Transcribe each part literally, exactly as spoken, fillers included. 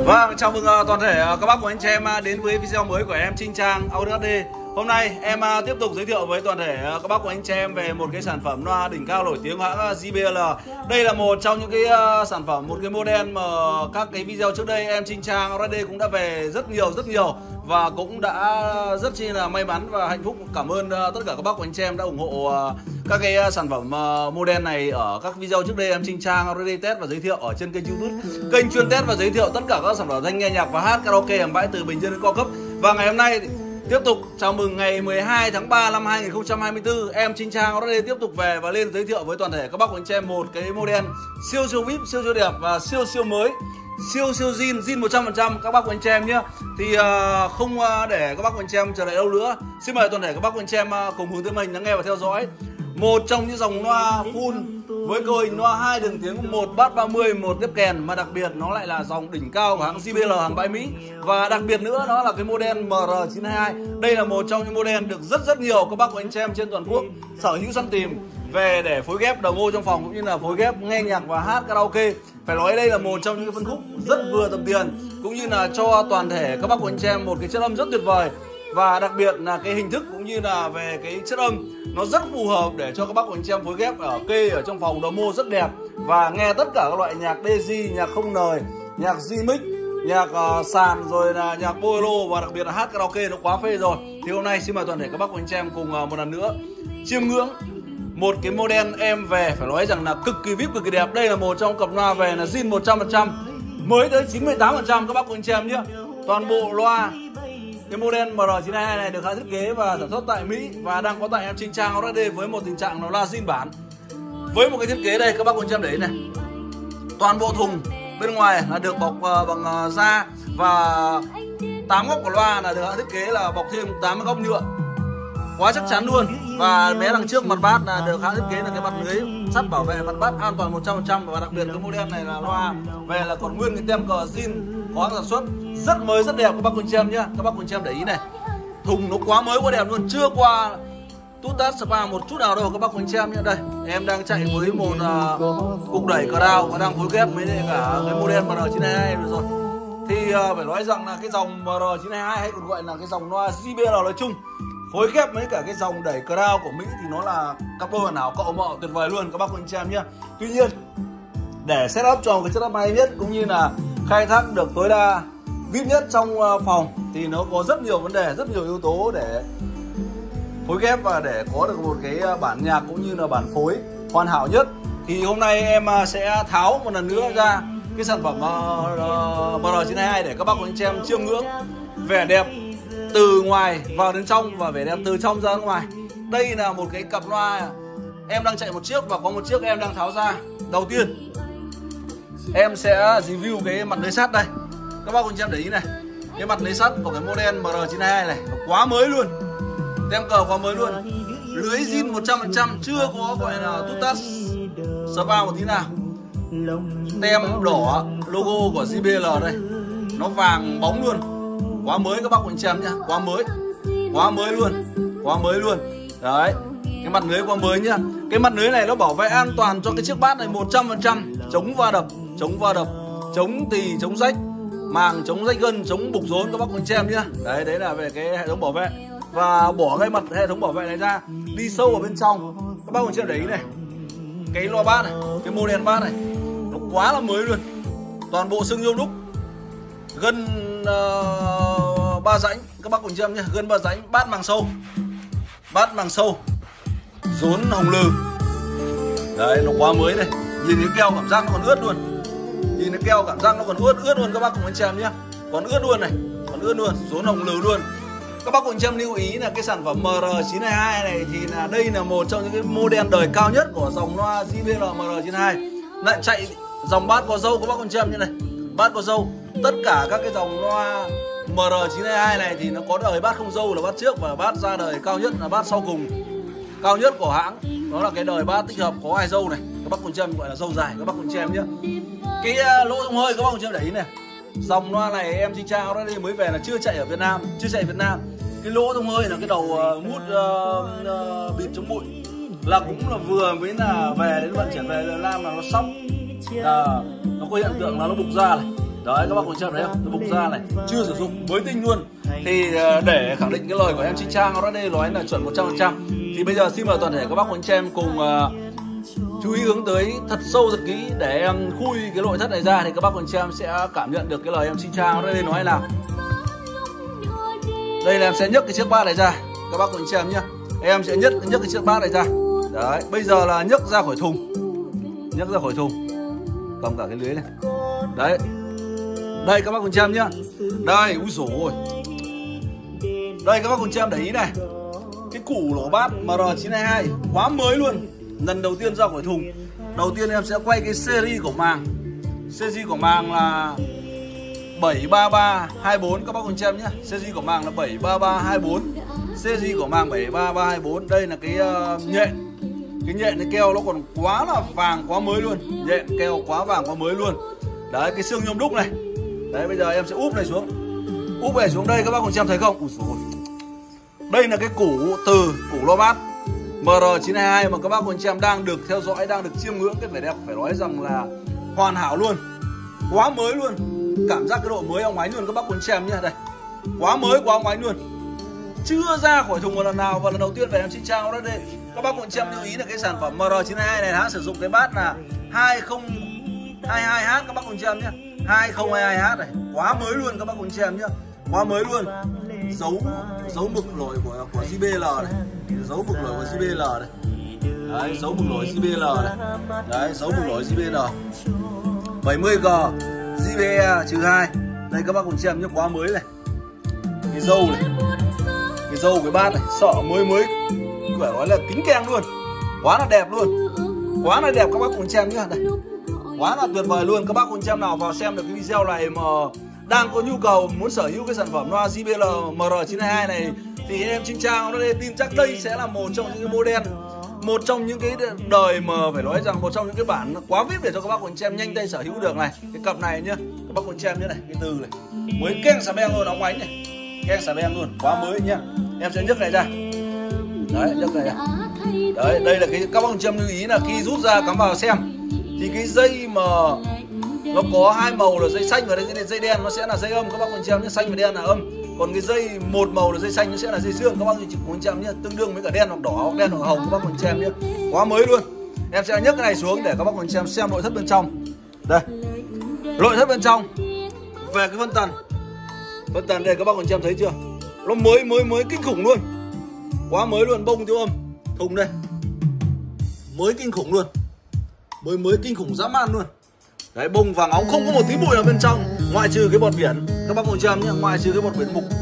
Vâng, chào mừng uh, toàn thể uh, các bác của anh chị em uh, đến với video mới của em Trinh Trang Audio hát đê. Hôm nay em uh, tiếp tục giới thiệu với toàn thể uh, các bác của anh chị em về một cái sản phẩm loa đỉnh cao nổi tiếng hãng uh, gi bê lờ. Đây là một trong những cái uh, sản phẩm, một cái model mà các cái video trước đây em Trinh Trang Audio hát đê cũng đã về rất nhiều rất nhiều và cũng đã rất chi là may mắn và hạnh phúc. Cảm ơn uh, tất cả các bác của anh chị em đã ủng hộ uh, các cái uh, sản phẩm uh, model này ở các video trước đây em Trinh Trang Audio hát đê test và giới thiệu ở trên kênh YouTube, kênh chuyên test và giới thiệu tất cả các sản phẩm danh nghe nhạc và hát karaoke ẩm bãi từ bình dân đến cao cấp. Và ngày hôm nay tiếp tục chào mừng ngày mười hai tháng ba năm hai nghìn không trăm hai mươi tư, em Trinh Trang Audio hát đê tiếp tục về và lên giới thiệu với toàn thể các bác của anh chị em một cái model siêu siêu vip, siêu siêu đẹp và siêu siêu mới, siêu siêu zin, zin một trăm phần trăm các bác của anh chị em nhé. Thì uh, không uh, để các bác của anh chị em chờ đợi lâu nữa, xin mời toàn thể các bác của anh chị em uh, cùng hướng tới mình lắng nghe và theo dõi một trong những dòng loa full với cấu hình loa hai đường tiếng, một bass ba mươi, một tiếp kèn, mà đặc biệt nó lại là dòng đỉnh cao của hãng gi bê lờ hàng bãi Mỹ. Và đặc biệt nữa nó là cái model M R chín hai hai. Đây là một trong những model được rất rất nhiều các bác của anh chị em trên toàn quốc sở hữu săn tìm về để phối ghép đầu mô trong phòng cũng như là phối ghép nghe nhạc và hát karaoke. Phải nói đây là một trong những cái phân khúc rất vừa tầm tiền, cũng như là cho toàn thể các bác của anh chị em một cái chất âm rất tuyệt vời. Và đặc biệt là cái hình thức cũng như là về cái chất âm nó rất phù hợp để cho các bác của anh chị em phối ghép ở kê ở trong phòng đầu mô rất đẹp và nghe tất cả các loại nhạc đê gi, nhạc không lời, nhạc remix, nhạc uh, sàn rồi là nhạc bolero và đặc biệt là hát karaoke nó quá phê rồi. Thì hôm nay xin mời toàn thể các bác của anh chị em cùng uh, một lần nữa chiêm ngưỡng một cái model em về phải nói rằng là cực kỳ vip, cực kỳ đẹp. Đây là một trong cặp loa về là zin một trăm phần trăm, mới tới chín mươi tám phần trăm các bác của anh chị em nhé. Toàn bộ loa cái model M R chín hai hai này được hãng thiết kế và sản xuất tại Mỹ và đang có tại em Trinh Trang Audio hát đê với một tình trạng nó là zin bản. Với một cái thiết kế đây các bác của anh chị em để ý này, toàn bộ thùng bên ngoài là được bọc uh, bằng uh, da và tám góc của loa là được hãng thiết kế là bọc thêm tám góc nhựa, quá chắc chắn luôn. Và mé đằng trước mặt bass là được hãng thiết kế là cái mặt lưới sắt bảo vệ mặt bass an toàn một trăm phần trăm. Và đặc biệt cái model này là loa về là còn nguyên cái tem cờ zin có sản xuất rất mới rất đẹp các bác của anh chị em nhá. Các bác của anh chị em để ý này, thùng nó quá mới quá đẹp luôn, chưa qua tút tát spa một chút nào đâu các bác của anh chị em nhá. Đây em đang chạy với một uh, cục đẩy Crown và đang phối ghép với cả cái model M R chín hai hai rồi. Thì uh, phải nói rằng là cái dòng M R chín hai hai hay còn gọi là cái dòng loa gi bê lờ nói chung phối ghép với cả cái dòng đẩy Crown của Mỹ thì nó là cặp đôi hoàn hảo cậu mợ tuyệt vời luôn các bác của anh chị em nhé. Tuy nhiên để setup cho một cái setup hay nhất cũng như là khai thác được tối đa vip nhất trong phòng thì nó có rất nhiều vấn đề, rất nhiều yếu tố để phối ghép và để có được một cái bản nhạc cũng như là bản phối hoàn hảo nhất. Thì hôm nay em sẽ tháo một lần nữa ra cái sản phẩm M R chín hai hai để các bác của anh chị em chiêm ngưỡng vẻ đẹp từ ngoài vào đến trong và vẻ đẹp từ trong ra ngoài. Đây là một cái cặp loa em đang chạy một chiếc và có một chiếc em đang tháo ra. Đầu tiên em sẽ review cái mặt lưới sắt đây. Các bác cùng chị em để ý này, cái mặt lưới sắt của cái model M R chín hai hai này nó quá mới luôn, tem cờ quá mới luôn, lưới zin một trăm phần trăm, chưa có gọi là tút tát spa một tí nào. Tem đỏ logo của gi bê lờ đây, nó vàng bóng luôn, quá mới các bác của anh chị em nhá, quá mới, quá mới luôn, quá mới luôn. Đấy, cái mặt lưới quá mới nhá. Cái mặt lưới này nó bảo vệ an toàn cho cái chiếc bass này một trăm phần trăm, chống va đập, chống va đập, chống tì, chống rách màng, chống rách gân, chống bục rốn các bác của anh chị em nhá. Đấy, đấy là về cái hệ thống bảo vệ. Và bỏ cái mặt hệ thống bảo vệ này ra, đi sâu vào bên trong, các bác của anh chị em để ý này, cái loa bass này, cái model bass này nó quá là mới luôn, toàn bộ xương nhôm đúc, gân uh, ba rãnh các bác của anh chị em nhá, gân ba rãnh, bát màng sâu, bát màng sâu, rốn hồng lừ. Đấy, nó quá mới đây, nhìn cái keo cảm giác nó còn ướt luôn, nhìn cái keo cảm giác nó còn ướt ướt luôn các bác cùng anh chị em nhé, còn ướt luôn này, còn ướt luôn, rốn hồng lừ luôn. Các bác cùng anh chị em lưu ý là cái sản phẩm M R chín hai hai này thì là đây là một trong những cái model đời cao nhất của dòng loa gi bê lờ M R chín hai hai. Lại chạy dòng bass có dâu các bác cùng anh chị em như này, bass có dâu. Tất cả các cái dòng loa M R chín hai hai này thì nó có đời bass không dâu là bass trước và bass ra đời cao nhất là bass sau cùng, cao nhất của hãng. Đó là cái đời bass tích hợp có ai dâu này, các bác cùng chị em gọi là dâu dài các bác cùng chị em nhé. Cái uh, lỗ thông hơi các bác cùng chị em để ý này, dòng loa này em Trinh Trang Audio hát đê mới về là chưa chạy ở Việt Nam, chưa chạy ở Việt Nam. Cái lỗ thông hơi là cái đầu uh, mút uh, uh, bịt chống bụi là cũng là vừa mới là về đến vận chuyển về Việt Nam là nó sóc, là nó có hiện tượng là nó bục ra này, Đấy các bác cùng xem thấy không, nó bục ra này, chưa sử dụng, mới tinh luôn. Thì để khẳng định cái lời của em Trinh Trang nó đây nói là chuẩn một trăm phần trăm. Thì bây giờ xin mời toàn thể các bác cùng anh em cùng uh, chú ý hướng tới thật sâu thật kỹ để em khui cái nội thất này ra, thì các bác cùng anh em sẽ cảm nhận được cái lời em Trinh Trang nó đây nói là. Đây là em sẽ nhấc cái chiếc bát này ra các bác cùng anh em nhé. Em sẽ nhấc nhấc cái chiếc bát này ra. Đấy, bây giờ là nhấc ra khỏi thùng, nhấc ra khỏi thùng, cầm cả cái lưới này. Đấy, đây các bác cùng xem nhá. Đây, úi dồi ôi. Đây các bác cùng xem để ý này, cái củ lỗ bát M R chín hai hai quá mới luôn, lần đầu tiên ra khỏi thùng. Đầu tiên em sẽ quay cái series của màng. Series của màng là bảy ba ba hai bốn các bác cùng xem nhé. Series của màng là bảy ba ba hai bốn. Series của màng bảy ba ba hai bốn. Đây là cái uh, nhện. Cái nhện cái keo nó còn quá là vàng, quá mới luôn. Nhện keo quá vàng, quá mới luôn. Đấy, cái xương nhôm đúc này. Đấy, bây giờ em sẽ úp này xuống. Úp này xuống đây các bác cùng xem thấy không? Ui dồi. Đây là cái củ từ củ lo bát M R chín hai hai mà các bác cùng xem đang được theo dõi, đang được chiêm ngưỡng cái vẻ đẹp, phải nói rằng là hoàn hảo luôn. Quá mới luôn. Cảm giác cái độ mới óng ánh luôn các bác cùng xem nhá. Đây, quá mới, quá óng ánh luôn, chưa ra khỏi thùng một lần nào. Và lần đầu tiên về em Trinh Trang nó đây. Các bác cùng xem lưu ý là cái sản phẩm M R chín hai hai này hãng sử dụng cái bát là hai không hai hai H các bác cùng xem nhé. hai không hai hai H này, quá mới luôn các bác cùng xem nhé. Quá mới luôn. Dấu dấu mực nổi của của gi bê lờ này. Dấu mực nổi của gi bê lờ này. Đấy, dấu mực nổi gi bê lờ này. Đấy, dấu mực nổi gi bê lờ. bảy mươi G gi bê E trừ hai. Đây các bác cùng xem nhé, quá mới này. Cái dâu này. Cái dâu cái bát này, sợ mới mới phải nói là kính keng luôn. Quá là đẹp luôn. Quá là đẹp các bác cùng xem nhé. Đây. Quá là tuyệt vời luôn. Các bác cùng xem nào vào xem được cái video này mà đang có nhu cầu muốn sở hữu cái sản phẩm loa gi bê lờ M R chín hai hai này thì em Trinh Trang nó đây tin chắc đây sẽ là một trong những cái model, một trong những cái đời mà phải nói rằng một trong những cái bản quá vip để cho các bác cùng xem nhanh tay sở hữu được này. Cái cặp này nhá, các bác cùng xem nhé này, cái từ này mới keng xà beng luôn, óng ánh này, keng xà beng luôn, quá mới nhá. Em sẽ nhấc này ra. Đấy, nhấc này ra. Đấy, đây là cái các bác cùng xem lưu ý là khi rút ra cắm vào xem thì cái dây mà nó có hai màu là dây xanh và dây, dây đen nó sẽ là dây âm các bác cùng xem nhé, xanh và đen là âm. Còn cái dây một màu là dây xanh nó sẽ là dây dương các bác cùng xem nhé, tương đương với cả đen hoặc đỏ hoặc đen hoặc hồng các bác cùng xem nhé. Quá mới luôn. Em sẽ nhấc cái này xuống để các bác cùng xem xem nội thất bên trong. Đây. Nội thất bên trong. Về cái phân tần. Phân tần đây các bác cùng xem thấy chưa? Nó mới mới mới kinh khủng luôn. Quá mới luôn, bông tiêu âm. Thùng đây. Mới kinh khủng luôn. Mới mới kinh khủng dã man luôn. Đấy, bông vàng óng, không có một tí bụi nào bên trong, ngoại trừ cái bọt biển các bác cùng xem nhé, ngoại trừ cái bọt biển mục.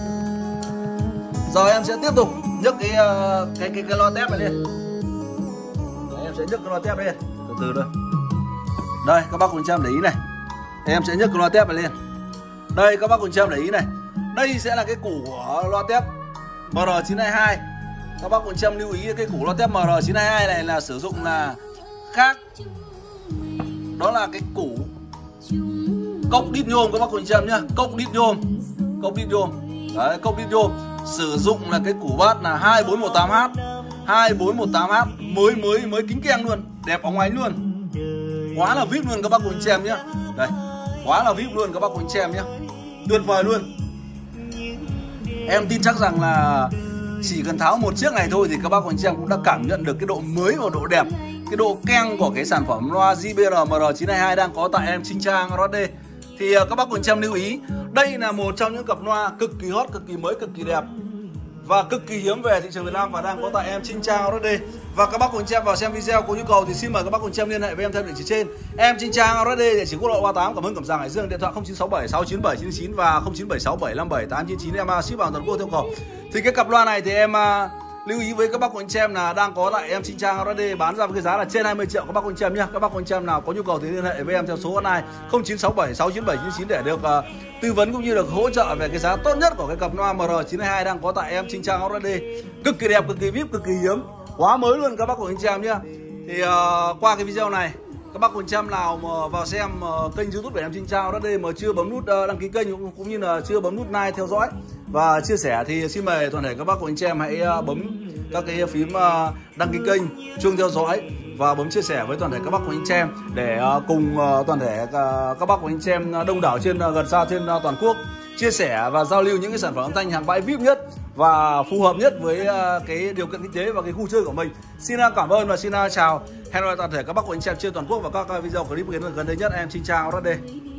Giờ em sẽ tiếp tục nhấc cái cái cái, cái loa tép này lên. Đấy, em sẽ nhấc cái loa tép lên từ từ thôi. Đây các bác cùng xem để ý này, em sẽ nhấc cái loa tép này lên. Đây các bác cùng xem để ý này, đây sẽ là cái củ của loa tép M R chín hai hai. Các bác cùng xem lưu ý cái củ loa tép M R chín hai hai này là sử dụng là khác. Đó là cái củ cốc đít nhôm các bác cùng xem nhá, cốc đít nhôm, cốc đít nhôm. Đấy, cốc đít nhôm sử dụng là cái củ bát là hai bốn một tám H, hai bốn một tám H, mới mới mới kính keng luôn, đẹp óng ánh luôn. Quá là vip luôn các bác cùng xem nhá. Đây, quá là vip luôn các bác cùng xem nhá. Tuyệt vời luôn. Em tin chắc rằng là chỉ cần tháo một chiếc này thôi thì các bác cùng xem cũng đã cảm nhận được cái độ mới và độ đẹp, cái độ keng của cái sản phẩm loa gi bê lờ M R chín hai hai đang có tại em Trinh Trang rờ đê. Thì các bác cùng xem lưu ý, đây là một trong những cặp loa cực kỳ hot, cực kỳ mới, cực kỳ đẹp và cực kỳ hiếm về thị trường Việt Nam và đang có tại em Trinh Trang rờ đê. Và các bác cùng xem vào xem video có nhu cầu thì xin mời các bác cùng xem liên hệ với em theo địa chỉ trên. Em Trinh Trang rờ đê, địa chỉ quốc lộ ba mươi tám, Cảm Hưng, Cẩm Giàng, Hải Dương, điện thoại không chín sáu bảy sáu chín bảy chín chín và không chín bảy sáu bảy năm bảy tám chín chín. Em ship vào toàn quốc theo cầu. Thì cái cặp loa này thì em lưu ý với các bác cùng xem là đang có tại em Trinh Trang rờ đê bán ra với cái giá là trên hai mươi triệu các bác cùng xem nhá. Các bác cùng xem nào có nhu cầu thì liên hệ với em theo số hotline không chín sáu bảy sáu chín bảy chín chín để được uh, tư vấn cũng như được hỗ trợ về cái giá tốt nhất của cái cặp loa M R chín hai hai đang có tại em Trinh Trang rờ đê. Cực kỳ đẹp, cực kỳ vip, cực kỳ hiếm, quá mới luôn các bác cùng xem nhá. Thì uh, qua cái video này các bác cùng xem nào mà vào xem uh, kênh YouTube của em Trinh Trang rờ đê mà chưa bấm nút uh, đăng ký kênh cũng, cũng như là chưa bấm nút like theo dõi và chia sẻ thì xin mời toàn thể các bác cùng xem hãy uh, bấm các cái phím đăng ký kênh, chuông theo dõi và bấm chia sẻ với toàn thể các bác của anh chị em để cùng toàn thể các bác của anh chị em đông đảo trên gần xa trên toàn quốc chia sẻ và giao lưu những cái sản phẩm âm thanh hàng bãi vi ai pi nhất và phù hợp nhất với cái điều kiện kinh tế và cái khu chơi của mình. Xin cảm ơn và xin chào. Hẹn gặp lại toàn thể các bác của anh chị em trên toàn quốc và các video clip gần đây nhất. Em xin chào. Rát đê.